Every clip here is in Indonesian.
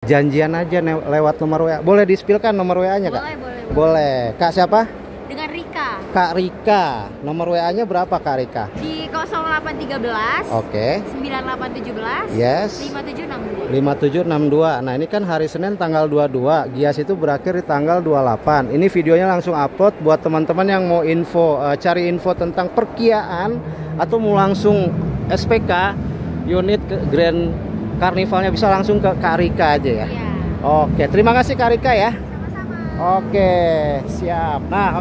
janjian aja lewat nomor WA. Boleh di-spill-kan nomor WA-nya, Kak? Boleh. Kak siapa? Dengan Rika. Kak Rika. Nomor WA-nya berapa, Kak Rika? Di 0813. Oke. 9817. Yes. 5762. 5762. Nah, ini kan hari Senin tanggal 22. Gias itu berakhir di tanggal 28. Ini videonya langsung upload buat teman-teman yang mau info, cari info tentang perkiaan atau mau langsung SPK unit ke Grand Carnivalnya, bisa langsung ke Kak Rika aja ya. Iya. Oke, terima kasih Kak Rika ya. Sama-sama. Oke, siap. Nah,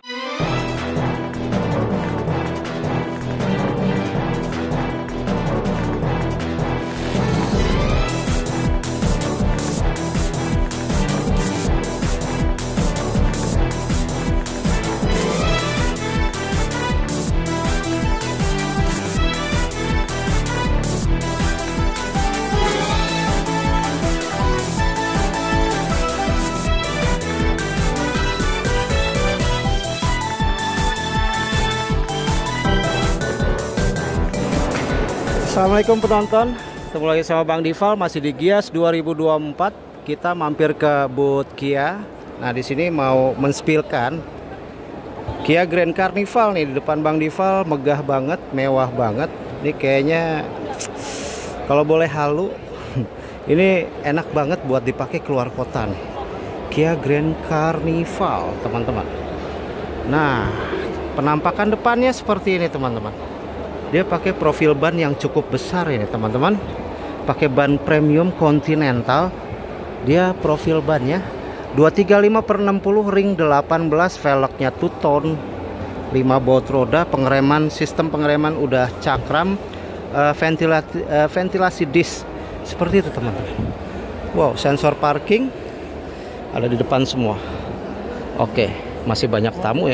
assalamualaikum penonton, ketemu lagi sama Bang Dival, masih di Gias 2024. Kita mampir ke booth Kia. Nah, di sini mau menspilkan Kia Grand Carnival nih di depan Bang Dival, megah banget, mewah banget. Ini kayaknya kalau boleh halu, ini enak banget buat dipakai keluar kota nih. Kia Grand Carnival, teman-teman. Nah, penampakan depannya seperti ini, teman-teman. Dia pakai profil ban yang cukup besar ini, teman-teman. Pakai ban premium Continental. Dia profil bannya 235/60 ring 18, velgnya two tone, 5 baut roda, pengereman, sistem pengereman udah cakram, ventilasi disk seperti itu, teman-teman. Wow, sensor parking ada di depan semua. Oke, masih banyak tamu ya.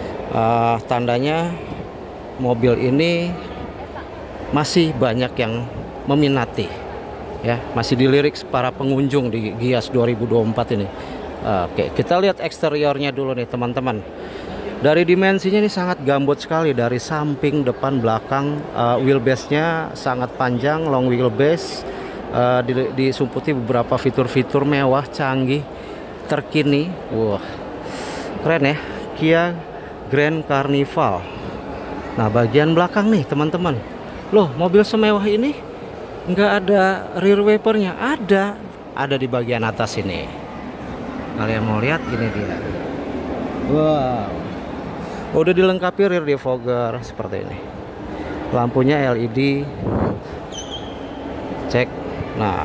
Tandanya mobil ini masih banyak yang meminati ya, masih dilirik para pengunjung di Gias 2024 ini. Oke, kita lihat eksteriornya dulu nih, teman-teman. Dari dimensinya ini sangat gambut sekali, dari samping, depan, belakang. Wheelbase-nya sangat panjang, long wheelbase, disumputi beberapa fitur-fitur mewah, canggih, terkini. Wah, keren ya, Kia Grand Carnival. Nah, bagian belakang nih, teman-teman. Loh, mobil semewah ini nggak ada rear wipernya. Ada di bagian atas ini. Kalian mau lihat, ini dia. Wow, udah dilengkapi rear defogger seperti ini. Lampunya LED. Cek. Nah,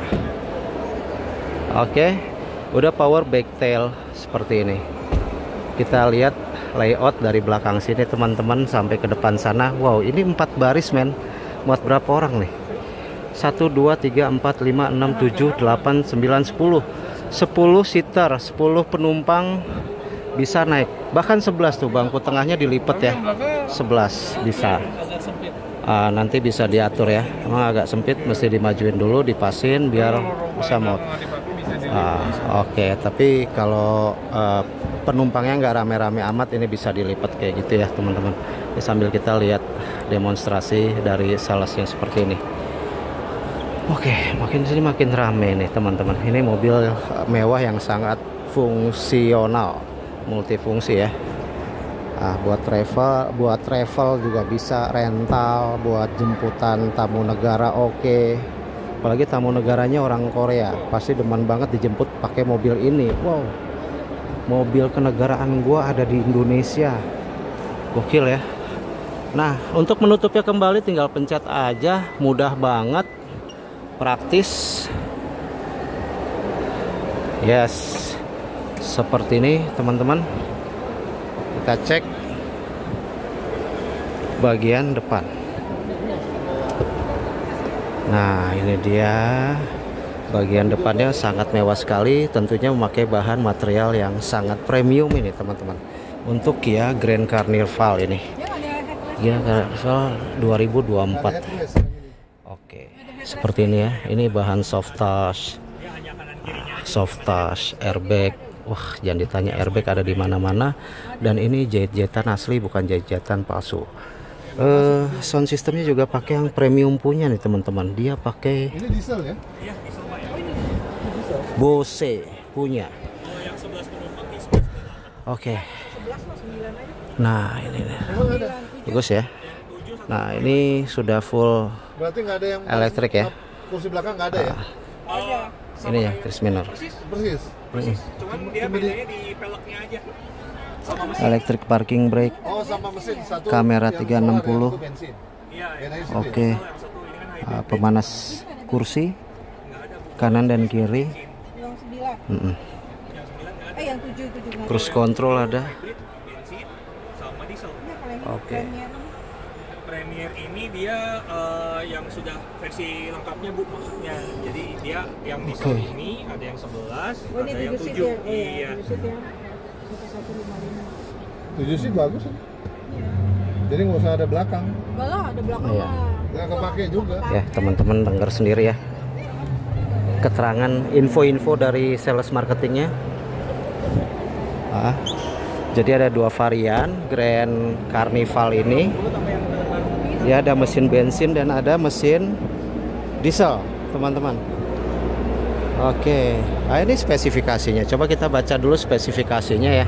oke, udah power backtail seperti ini. Kita lihat layout dari belakang sini, teman-teman, sampai ke depan sana. Wow, ini 4 baris, men. Muat berapa orang nih? 1, 2, 3, 4, 5, 6, 7, 8, 9, 10. 10 seater, 10 penumpang bisa naik. Bahkan 11 tuh, bangku tengahnya dilipat ya. 11 bisa. Nanti bisa diatur ya. Emang agak sempit, mesti dimajuin dulu, dipasin biar bisa mau. Oke, tapi kalau penumpangnya nggak rame-rame amat, ini bisa dilipat kayak gitu ya, teman-teman. Sambil kita lihat demonstrasi dari sales yang seperti ini. Oke, makin sini makin rame nih, teman-teman. Ini mobil mewah yang sangat fungsional, multifungsi ya. Buat travel juga bisa, rental, buat jemputan tamu negara oke. Apalagi tamu negaranya orang Korea, pasti demen banget dijemput pakai mobil ini. Wow, mobil kenegaraan gua ada di Indonesia, gokil ya. Nah, untuk menutupnya kembali tinggal pencet aja, mudah banget, praktis. Yes, seperti ini, teman-teman. Kita cek bagian depan. Nah, ini dia bagian depannya, sangat mewah sekali. Tentunya memakai bahan material yang sangat premium ini, teman-teman. Untuk Kia Grand Carnival ini, Kia Carnival 2024. Oke, seperti ini ya. Ini bahan soft touch, airbag. Wah, jangan ditanya, airbag ada di mana-mana. Dan ini jahit-jahitan asli, bukan jahit-jahitan palsu. Sound systemnya juga pakai yang premium punya nih, teman-teman. Dia pakai ini diesel ya? Bose punya. Oke. Nah ini nih. Bagus ya. Nah ini sudah full. Berarti nggak ada yang elektrik ya. Kursi belakang nggak ada ya? Ini ya Chris Minor. Persis. Cuman dia bedanya di peleknya aja. Sama mesin. Electric parking brake. Oh, sama mesin satu. Kamera yang 360. solar, yang satu bensin. Iya, Bedanya situ Oke. ya? Pemanas kursi kanan dan kiri. Yang 9. Mm-mm. Yang 7 itu juga. Cruise control ada. bensin sama diesel. Oke. Premier ini dia yang sudah versi lengkapnya Bu maksudnya. Jadi dia yang diesel Oke. ini ada yang 11, Oh, ini ada yang 7 seat 7. ya? Iya. 7 seat ya. 1155. 7 sih bagus ya. Jadi nggak usah ada belakang. Enggak lah, ada belakangnya. Iya. Nggak kepake juga. Ya teman-teman dengar sendiri ya. Keterangan info-info dari sales marketingnya. Jadi ada dua varian Grand Carnival ini. Ya ada mesin bensin dan ada mesin diesel, teman-teman. Oke, nah ini spesifikasinya. Coba kita baca dulu spesifikasinya ya.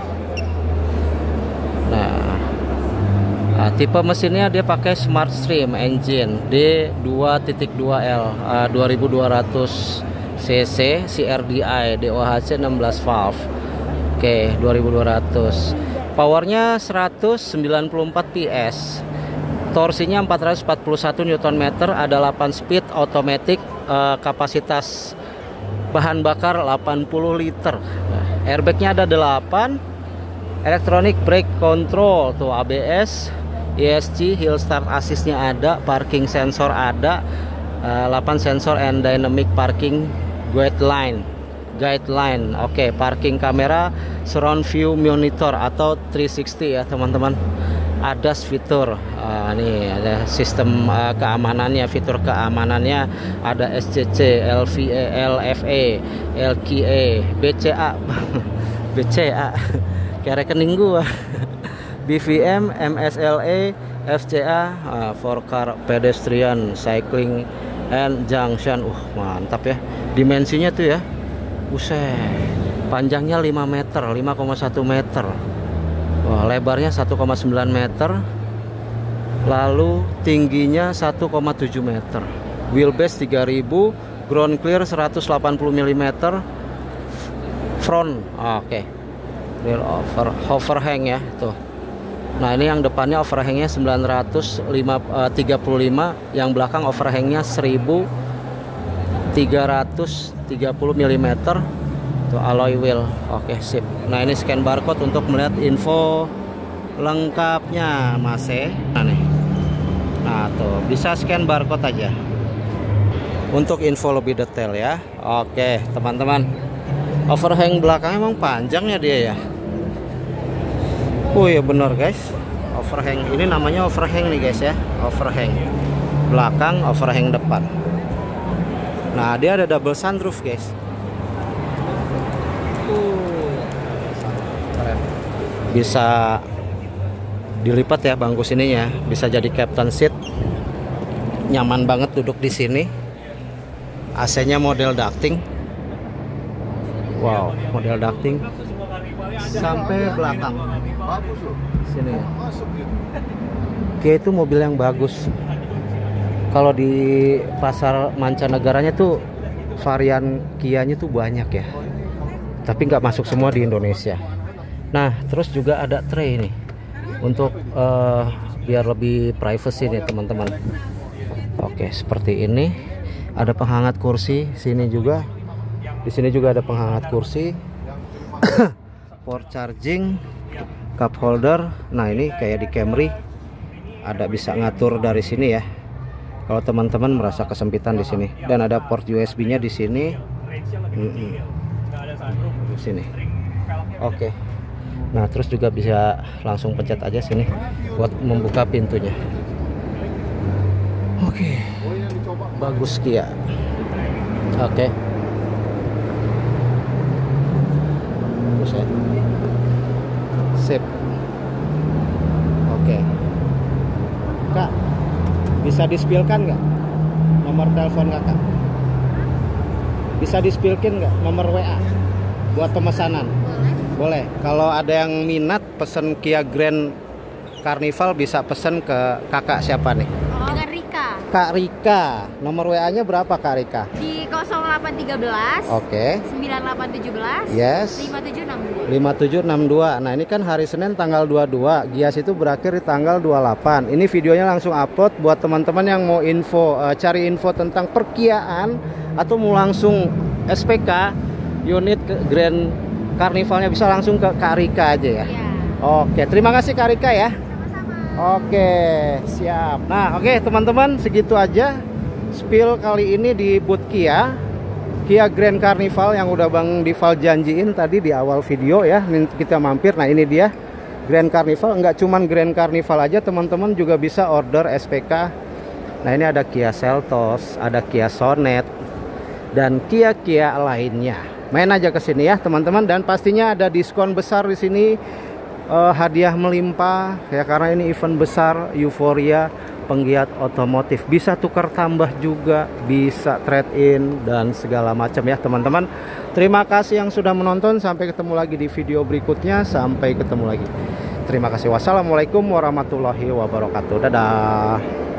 Nah, tipe mesinnya dia pakai Smart Stream engine D2.2L 2200 cc CRDI DOHC 16 valve. Oke, 2200. Powernya 194 PS. Torsinya 441 Nm, ada 8 speed automatic, kapasitas bahan bakar 80 liter. Airbagnya ada 8, electronic brake control tuh, ABS, ESC, hill start assistnya ada, parking sensor ada, 8 sensor and dynamic parking guideline. Oke, parking kamera surround view monitor atau 360 ya teman-teman. ADAS fitur, nih ada sistem keamanannya, fitur keamanannya ada SCC, LVA, LFA, LKA, BCA, BCA, kayak rekening gua, BVM, MSLA, FCA, for car pedestrian, cycling, and junction. Mantap ya, dimensinya tuh ya, buset, panjangnya 5 meter, 5,1 meter. Wah, lebarnya 1,9 meter, lalu tingginya 1,7 meter. Wheelbase 3000, ground clear 180 mm, front. Oke. Rear overhang ya, tuh. Nah, ini yang depannya overhangnya 935, yang belakang overhangnya 1330 mm. Alloy wheel. Oke, sip. Nah ini scan barcode untuk melihat info lengkapnya Mas. Nah tuh bisa scan barcode aja untuk info lebih detail ya. Oke teman-teman, overhang belakang emang panjangnya dia ya. Oh ya bener guys, overhang ini namanya overhang nih guys ya. Overhang belakang, overhang depan. Nah dia ada double sunroof guys. Bisa dilipat ya bangku sininya, bisa jadi captain seat, nyaman banget duduk di sini. AC-nya model ducting, wow, model ducting sampai belakang sini. Kia itu mobil yang bagus. Kalau di pasar mancanegaranya tuh varian Kia-nya tuh banyak ya, tapi nggak masuk semua di Indonesia. Nah terus juga ada tray nih untuk biar lebih privacy nih teman-teman. Oke seperti ini, ada penghangat kursi sini juga, di sini juga ada penghangat kursi. Port charging, cup holder. Nah ini kayak di Camry ada bisa ngatur dari sini ya kalau teman-teman merasa kesempitan di sini, dan ada port USB-nya di sini. Di sini. Oke. Nah, terus juga bisa langsung pencet aja sini buat membuka pintunya. Oke. Bagus Kia. Oke. Bagus ya. Sip. Oke. Kak, bisa di-spill-kan nggak nomor telepon kakak? Bisa di-spillkin nggak nomor WA buat pemesanan? Boleh. Kalau ada yang minat pesen Kia Grand Carnival bisa pesen ke kakak siapa nih? Dengan Rika Kak Rika. Nomor WA-nya berapa Kak Rika? di 0813 Oke. 9817 Yes. 5762. 5762. Nah, ini kan hari Senin tanggal 22. Gias itu berakhir di tanggal 28. Ini videonya langsung upload buat teman-teman yang mau info, cari info tentang perkiaan atau mau langsung SPK unit Grand Carnivalnya bisa langsung ke Kak Rika aja ya. Iya. Oke, terima kasih Kak Rika ya. Sama-sama. Oke, siap. Nah, oke teman-teman, segitu aja spill kali ini di booth Kia Grand Carnival yang udah Bang Dival janjiin tadi di awal video ya. Ini kita mampir. Nah, ini dia Grand Carnival. Nggak cuman Grand Carnival aja, teman-teman juga bisa order SPK. Nah, ini ada Kia Seltos, ada Kia Sonet, dan Kia lainnya. Main aja ke sini ya teman-teman, dan pastinya ada diskon besar di sini. Hadiah melimpah ya, karena ini event besar euforia penggiat otomotif. Bisa tukar tambah juga, bisa trade in dan segala macam ya teman-teman. Terima kasih yang sudah menonton. Sampai ketemu lagi di video berikutnya. Sampai ketemu lagi. Terima kasih. Wassalamualaikum warahmatullahi wabarakatuh. Dadah.